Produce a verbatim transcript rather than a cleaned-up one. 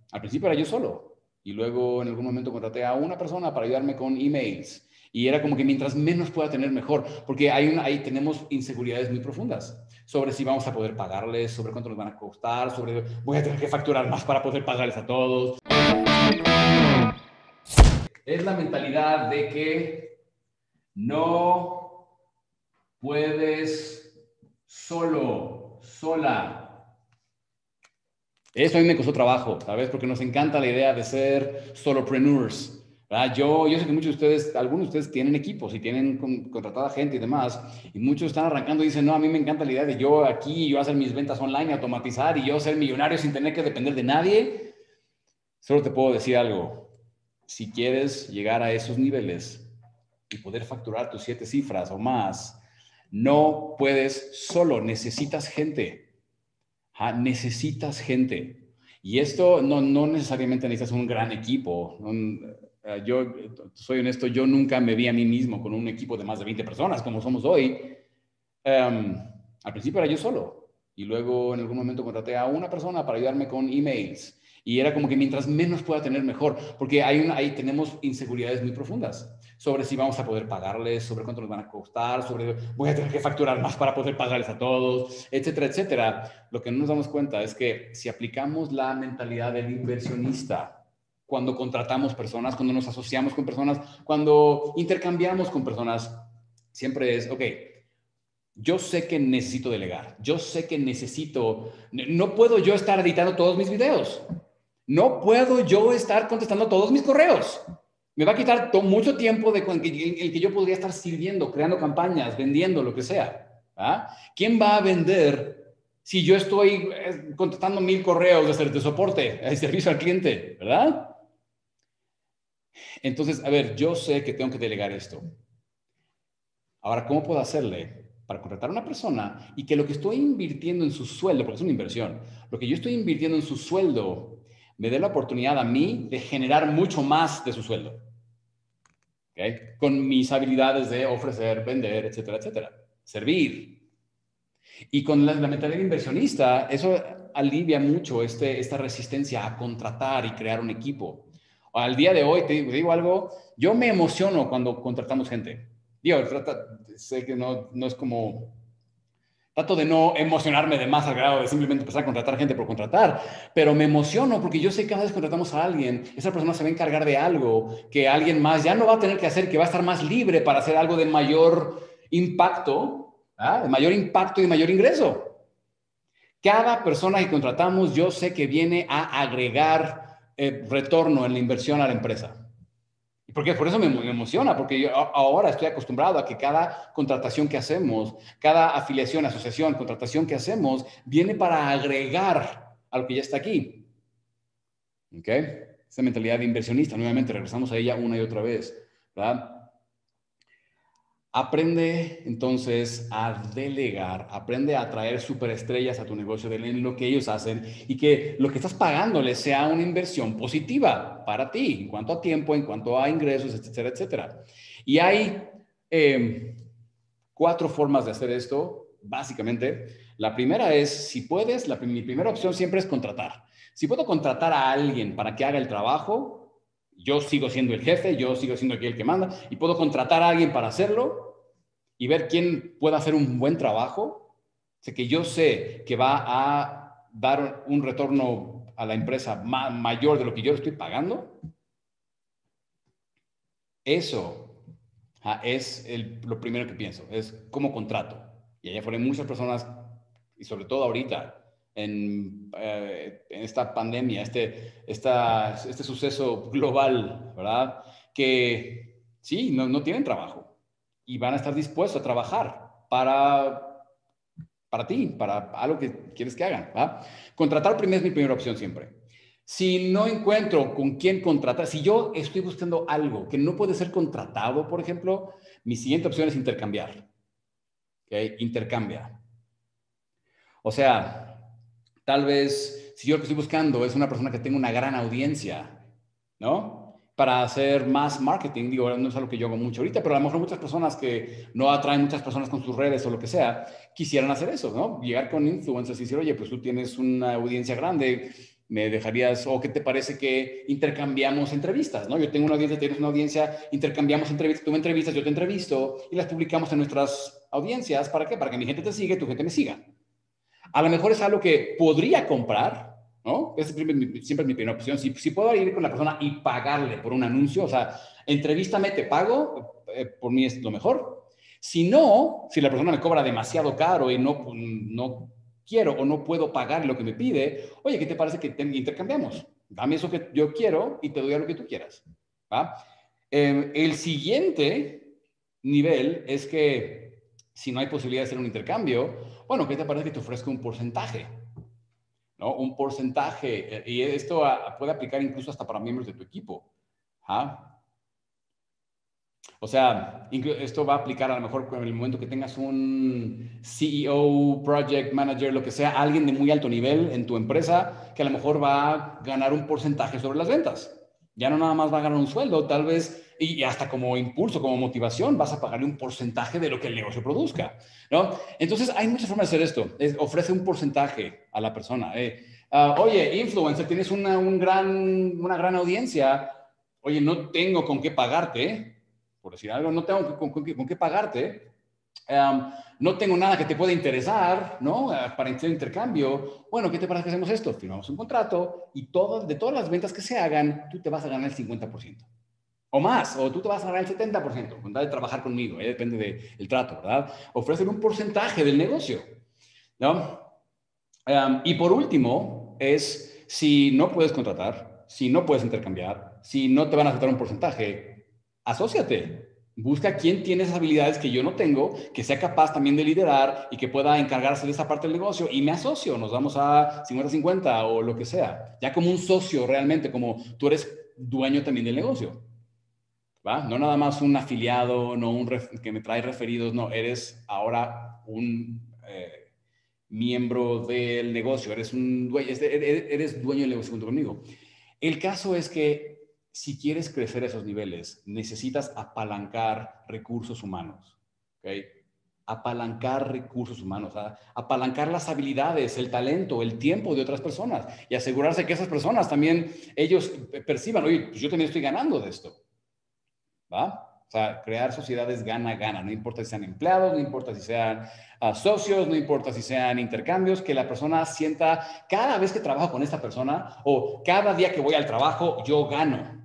al principio era yo solo y luego en algún momento contraté a una persona para ayudarme con emails. Y era como que mientras menos pueda tener, mejor, porque hay una, ahí tenemos inseguridades muy profundas sobre si vamos a poder pagarles, sobre cuánto nos van a costar, sobre voy a tener que facturar más para poder pagarles a todos. Es la mentalidad de que no puedes solo, sola. Eso a mí me costó trabajo, ¿sabes? Porque nos encanta la idea de ser solopreneurs. ¿Verdad? Yo, yo sé que muchos de ustedes, algunos de ustedes tienen equipos y tienen con, contratada gente y demás, y muchos están arrancando y dicen, no, a mí me encanta la idea de yo aquí, yo hacer mis ventas online, automatizar y yo ser millonario sin tener que depender de nadie. Solo te puedo decir algo. Si quieres llegar a esos niveles y poder facturar tus siete cifras o más, no puedes solo, necesitas gente. ¿Ah? Necesitas gente. Y esto no, no necesariamente necesitas un gran equipo. Un, uh, yo soy honesto, yo nunca me vi a mí mismo con un equipo de más de veinte personas como somos hoy. Um, al principio era yo solo y luego en algún momento contraté a una persona para ayudarme con emails. Y era como que mientras menos pueda tener, mejor, porque hay una, ahí tenemos inseguridades muy profundas sobre si vamos a poder pagarles, sobre cuánto nos van a costar, sobre voy a tener que facturar más para poder pagarles a todos, etcétera, etcétera. Lo que no nos damos cuenta es que si aplicamos la mentalidad del inversionista cuando contratamos personas, cuando nos asociamos con personas, cuando intercambiamos con personas, siempre es, ok, yo sé que necesito delegar, yo sé que necesito, no puedo yo estar editando todos mis videos. No puedo yo estar contestando todos mis correos. Me va a quitar mucho tiempo de el que yo podría estar sirviendo, creando campañas, vendiendo, lo que sea. ¿Ah? ¿Quién va a vender si yo estoy contestando mil correos de, de soporte, de servicio al cliente? ¿Verdad? Entonces, a ver, yo sé que tengo que delegar esto. Ahora, ¿cómo puedo hacerle para contratar a una persona y que lo que estoy invirtiendo en su sueldo, porque es una inversión, lo que yo estoy invirtiendo en su sueldo me dé la oportunidad a mí de generar mucho más de su sueldo? ¿Okay? Con mis habilidades de ofrecer, vender, etcétera, etcétera. Servir. Y con la, la mentalidad inversionista, eso alivia mucho este, esta resistencia a contratar y crear un equipo. Al día de hoy, te digo, te digo algo, yo me emociono cuando contratamos gente. Digo, trata, sé que no, no es como... Trato de no emocionarme de más al grado de simplemente empezar a contratar gente por contratar, pero me emociono porque yo sé que cada vez que contratamos a alguien, esa persona se va a encargar de algo que alguien más ya no va a tener que hacer, que va a estar más libre para hacer algo de mayor impacto, ¿ah? De mayor impacto y mayor ingreso. Cada persona que contratamos, yo sé que viene a agregar eh, retorno en la inversión a la empresa. Porque por eso me, me emociona, porque yo ahora estoy acostumbrado a que cada contratación que hacemos, cada afiliación, asociación, contratación que hacemos, viene para agregar a lo que ya está aquí. ¿Ok? Esa mentalidad de inversionista, nuevamente regresamos a ella una y otra vez, ¿verdad? Aprende entonces a delegar, aprende a traer superestrellas a tu negocio en lo que ellos hacen y que lo que estás pagándoles sea una inversión positiva para ti en cuanto a tiempo, en cuanto a ingresos, etcétera, etcétera. Y hay eh, cuatro formas de hacer esto, básicamente. La primera es, si puedes, la, mi primera opción siempre es contratar. Si puedo contratar a alguien para que haga el trabajo, yo sigo siendo el jefe, yo sigo siendo aquí el que manda, y puedo contratar a alguien para hacerlo y ver quién puede hacer un buen trabajo. O sea, que yo sé que va a dar un retorno a la empresa ma mayor de lo que yo le estoy pagando. Eso ah, es el, lo primero que pienso, es cómo contrato. Y allá fueron muchas personas, y sobre todo ahorita, en, eh, en esta pandemia, este, esta, este suceso global, ¿verdad? Que sí, no, no tienen trabajo y van a estar dispuestos a trabajar para, para ti, para algo que quieres que hagan, ¿verdad? Contratar primero es mi primera opción siempre. Si no encuentro con quién contratar, si yo estoy buscando algo que no puede ser contratado, por ejemplo, mi siguiente opción es intercambiar. ¿Okay? Intercambia. O sea, tal vez si yo lo que estoy buscando es una persona que tenga una gran audiencia, ¿no? Para hacer más marketing, digo, no es algo que yo hago mucho ahorita, pero a lo mejor muchas personas que no atraen muchas personas con sus redes o lo que sea, quisieran hacer eso, ¿no? Llegar con influencers y decir, oye, pues tú tienes una audiencia grande, me dejarías, o qué te parece que intercambiamos entrevistas, ¿no? Yo tengo una audiencia, tienes una audiencia, intercambiamos entrevistas, tú me entrevistas, yo te entrevisto y las publicamos en nuestras audiencias. ¿Para qué? Para que mi gente te siga y tu gente me siga. A lo mejor es algo que podría comprar, ¿no? Esa siempre, siempre es mi primera opción. Si, si puedo ir con la persona y pagarle por un anuncio, o sea, entrevístame, te pago, eh, por mí es lo mejor. Si no, si la persona me cobra demasiado caro y no, no quiero o no puedo pagar lo que me pide, oye, ¿qué te parece que te intercambiamos? Dame eso que yo quiero y te doy a lo que tú quieras. ¿Va? Eh, el siguiente nivel es que si no hay posibilidad de hacer un intercambio, bueno, ¿qué te parece que te ofrezca un porcentaje? ¿No? Un porcentaje, y esto a, puede aplicar incluso hasta para miembros de tu equipo. ¿Ah? O sea, esto va a aplicar a lo mejor en el momento que tengas un C E O, project manager, lo que sea, alguien de muy alto nivel en tu empresa que a lo mejor va a ganar un porcentaje sobre las ventas. Ya no nada más va a ganar un sueldo, tal vez, y hasta como impulso, como motivación, vas a pagarle un porcentaje de lo que el negocio produzca, ¿no? Entonces, hay muchas formas de hacer esto. Es, ofrece un porcentaje a la persona. Eh, uh, oye, influencer, tienes una, un gran, una gran audiencia. Oye, no tengo con qué pagarte, por decir algo, no tengo con, con, con qué pagarte, um, no tengo nada que te pueda interesar, ¿no? Uh, para hacer intercambio. Bueno, ¿qué te parece que hacemos esto? Firmamos un contrato y todo, de todas las ventas que se hagan, tú te vas a ganar el cincuenta por ciento. O más, o tú te vas a ganar el setenta por ciento, con tal de trabajar conmigo, ¿eh? Depende del trato, ¿verdad? Ofrecer un porcentaje del negocio, ¿no? Um, y por último, es si no puedes contratar, si no puedes intercambiar, si no te van a aceptar un porcentaje, asóciate. Busca quién tiene esas habilidades que yo no tengo, que sea capaz también de liderar y que pueda encargarse de esa parte del negocio, y me asocio, nos vamos a cincuenta cincuenta o lo que sea, ya como un socio realmente, como tú eres dueño también del negocio, ¿va? No nada más un afiliado, no un que me trae referidos, no, eres ahora un eh, miembro del negocio, eres, un dueño, eres dueño del negocio junto conmigo. El caso es que si quieres crecer a esos niveles, necesitas apalancar recursos humanos, ¿ok? Apalancar recursos humanos, ¿ah? Apalancar las habilidades, el talento, el tiempo de otras personas y asegurarse que esas personas también, ellos perciban, oye, pues yo también estoy ganando de esto, ¿va? O sea, crear sociedades gana-gana, no importa si sean empleados, no importa si sean uh, socios, no importa si sean intercambios, que la persona sienta cada vez que trabajo con esta persona o cada día que voy al trabajo, yo gano.